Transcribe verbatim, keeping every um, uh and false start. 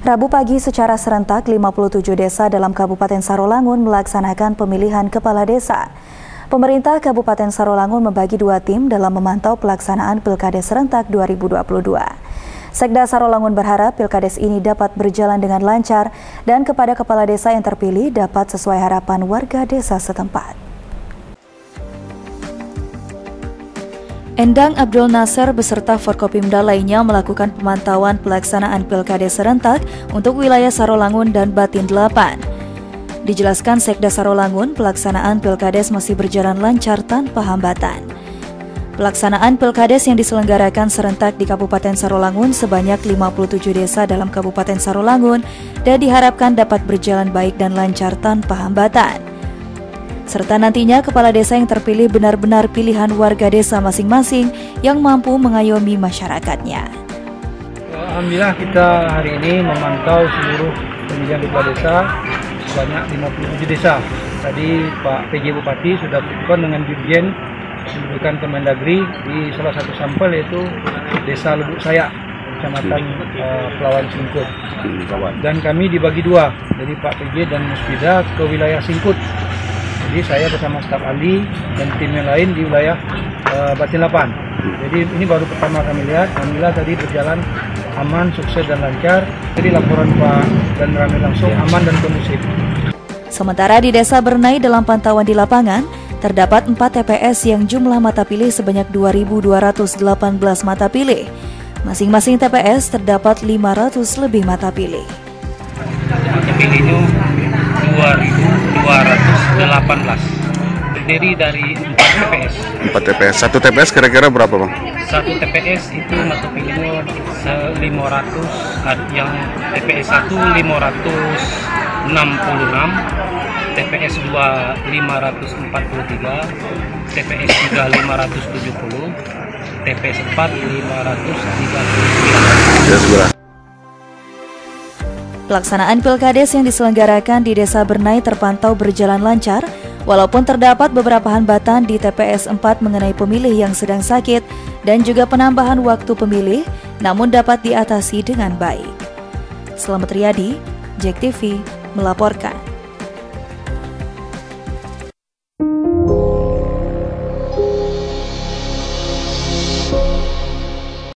Rabu pagi secara serentak lima puluh tujuh desa dalam Kabupaten Sarolangun melaksanakan pemilihan kepala desa. Pemerintah Kabupaten Sarolangun membagi dua tim dalam memantau pelaksanaan Pilkades serentak dua ribu dua puluh dua. Sekda Sarolangun berharap Pilkades ini dapat berjalan dengan lancar dan kepada kepala desa yang terpilih dapat sesuai harapan warga desa setempat. Endang Abdul Nasser beserta Forkopimda lainnya melakukan pemantauan pelaksanaan Pilkades serentak untuk wilayah Sarolangun dan Batin delapan. Dijelaskan Sekda Sarolangun, pelaksanaan Pilkades masih berjalan lancar tanpa hambatan. Pelaksanaan Pilkades yang diselenggarakan serentak di Kabupaten Sarolangun sebanyak lima puluh tujuh desa dalam Kabupaten Sarolangun dan diharapkan dapat berjalan baik dan lancar tanpa hambatan. Serta nantinya kepala desa yang terpilih benar-benar pilihan warga desa masing-masing yang mampu mengayomi masyarakatnya. Alhamdulillah kita hari ini memantau seluruh pemilihan kepala desa sebanyak lima puluh tujuh desa. Tadi Pak P J Bupati sudah berkumpul dengan Dirjen Pendidikan Kemendagri di salah satu sampel yaitu Desa Lubuk Sayak, Kecamatan uh, Pelawan Singkut. Dan kami dibagi dua, jadi Pak P J dan Musbida ke wilayah Singkut. Jadi saya bersama staf ahli dan tim yang lain di wilayah uh, Batin delapan. Jadi ini baru pertama kami lihat. Alhamdulillah tadi berjalan aman, sukses dan lancar. Jadi laporan Pak dan Rame langsung aman dan kondusif. Sementara di Desa Bernai dalam pantauan di lapangan, terdapat empat T P S yang jumlah mata pilih sebanyak dua ribu dua ratus delapan belas mata pilih. Masing-masing T P S terdapat lima ratus lebih mata pilih. Mata pilih itu dua ribu dua ratus delapan belas. Terdiri dari empat T P S. empat T P S. Satu T P S kira-kira berapa, Bang? Satu T P S itu mata pilihnya lima ratus, yang T P S satu lima ratus enam puluh enam, T P S dua lima ratus empat puluh tiga, T P S tiga lima ratus tujuh puluh, T P S empat lima ratus tiga puluh sembilan. Pelaksanaan Pilkades yang diselenggarakan di Desa Bernai terpantau berjalan lancar, walaupun terdapat beberapa hambatan di T P S empat mengenai pemilih yang sedang sakit dan juga penambahan waktu pemilih, namun dapat diatasi dengan baik. Selamat Riyadi, Jack T V melaporkan.